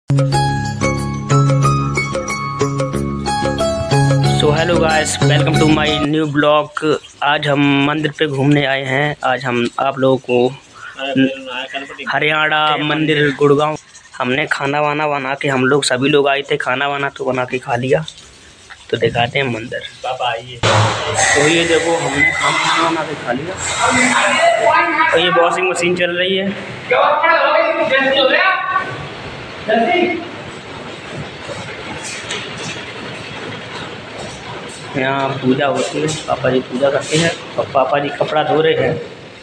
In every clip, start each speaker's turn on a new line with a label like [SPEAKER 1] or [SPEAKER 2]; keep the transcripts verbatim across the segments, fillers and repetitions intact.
[SPEAKER 1] So hello guys, welcome to my new blog. आज हम मंदिर पे घूमने आए हैं। आज हम आप लोगों को हरियाणा मंदिर गुड़गांव हमने खाना वाना बना के हम लोग सभी लोग आए थे। खाना वाना तो बना के खा लिया, तो दिखाते हैं मंदिर। पापा आइए। तो ये देखो, हमने खाना बना के खा लिया और ये वॉशिंग मशीन चल रही है। यहाँ पूजा होती है, पापा जी पूजा करते हैं और पापा जी कपड़ा धो रहे हैं।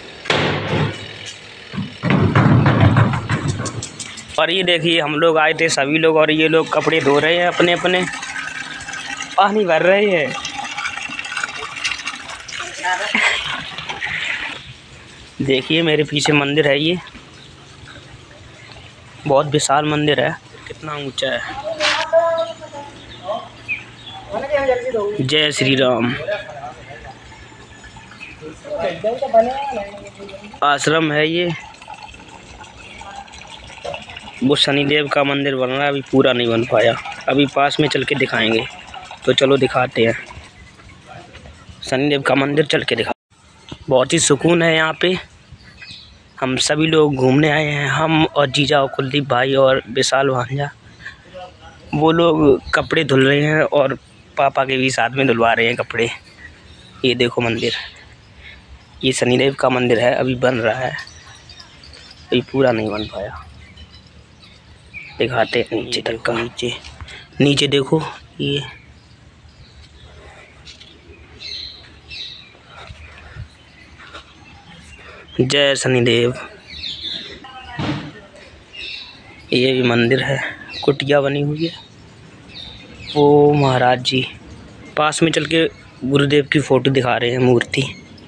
[SPEAKER 1] और ये देखिए, हम लोग आए थे सभी लोग और ये लोग कपड़े धो रहे हैं, अपने अपने पानी भर रहे हैं। देखिए मेरे पीछे मंदिर है, ये बहुत विशाल मंदिर है। कितना ऊंचा है। जय श्री राम। आश्रम है ये। वो शनिदेव का मंदिर बन रहा है, अभी पूरा नहीं बन पाया। अभी पास में चल के दिखाएंगे, तो चलो दिखाते हैं। शनिदेव का मंदिर चल के दिखा। बहुत ही सुकून है यहाँ पे। हम सभी लोग घूमने आए हैं, हम और जीजा और कुलदीप भाई और विशाल भांजा। वो लोग कपड़े धुल रहे हैं और पापा के भी साथ में धुलवा रहे हैं कपड़े। ये देखो मंदिर, ये शनिदेव का मंदिर है, अभी बन रहा है, अभी पूरा नहीं बन पाया। दिखाते हैं नीचे तक का। नीचे नीचे देखो, ये जय शनिदेव। ये भी मंदिर है, कुटिया बनी हुई है। ओ महाराज जी पास में चल के गुरुदेव की फोटो दिखा रहे हैं, मूर्ति।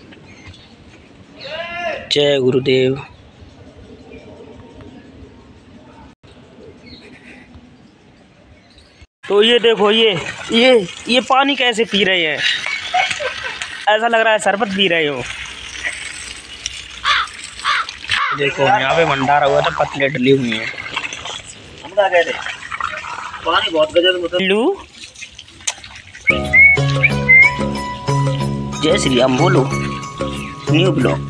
[SPEAKER 1] जय गुरुदेव। तो ये देखो, ये ये ये पानी कैसे पी रहे हैं, ऐसा लग रहा है शरबत पी रहे हो। देखो यहाँ पे भंडारा हुआ था, पतले डली हुई हैं। हम क्या कह रहे, पानी बहुत गजब। लू जय श्री राम बोलो। New blog.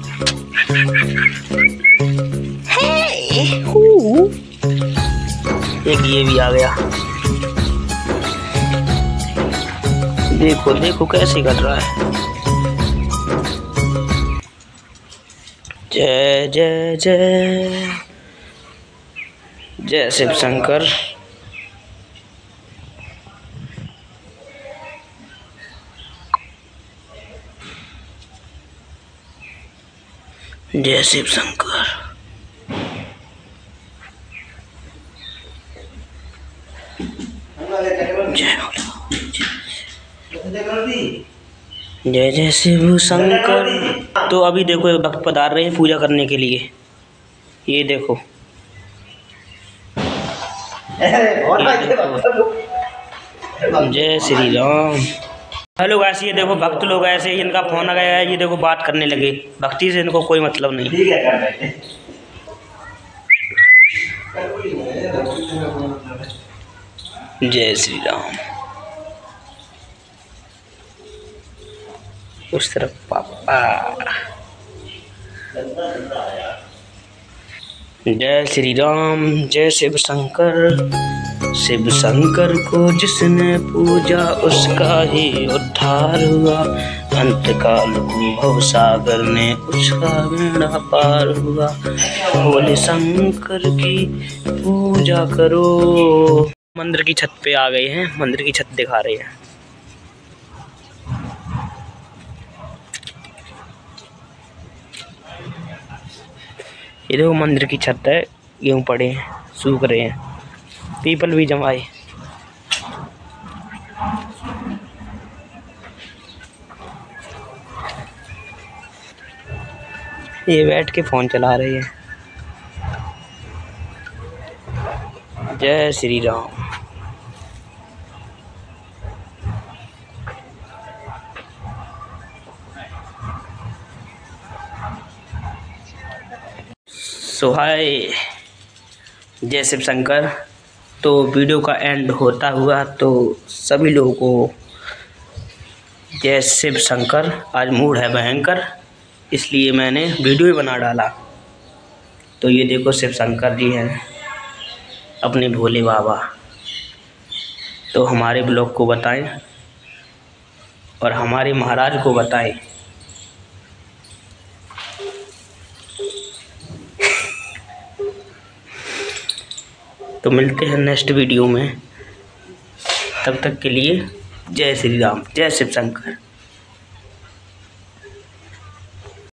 [SPEAKER 1] एक ये भी आ गया। देखो देखो कैसे कर रहा है। जय जय जय जय शिव शंकर। जय शिव शंकर। जय जय शिव शंकर। तो अभी देखो भक्त पधार रहे हैं पूजा करने के लिए। ये देखो, ये देखो। जय श्री राम। हेलो गाइस, ये देखो भक्त लोग ऐसे, इनका फोन आ गया है, ये देखो बात करने लगे। भक्ति से इनको कोई मतलब नहीं। जय श्री राम। उस तरफ पापा। जय श्री राम। जय शिव शंकर। शिव शंकर को जिसने पूजा उसका ही उद्धार हुआ। अंतकाल को भवसागर ने उसका बेड़ा पार हुआ। बोले शंकर की पूजा करो। मंदिर की छत पे आ गए हैं, मंदिर की छत दिखा रहे हैं। ये देखो मंदिर की छत है, गेहूं पड़े हैं, सूख रहे हैं। पीपल भी जमाए। ये बैठ के फोन चला रही है। जय श्री राम। सो हाय, जय शिव शंकर। तो वीडियो का एंड होता हुआ तो सभी लोगों को जय शिव शंकर। आज मूड है भयंकर, इसलिए मैंने वीडियो ही बना डाला। तो ये देखो शिव शंकर जी हैं अपने भोले बाबा। तो हमारे ब्लॉग को बताएं और हमारे महाराज को बताएं। तो मिलते हैं नेक्स्ट वीडियो में, तब तक के लिए जय श्री राम, जय शिव शंकर।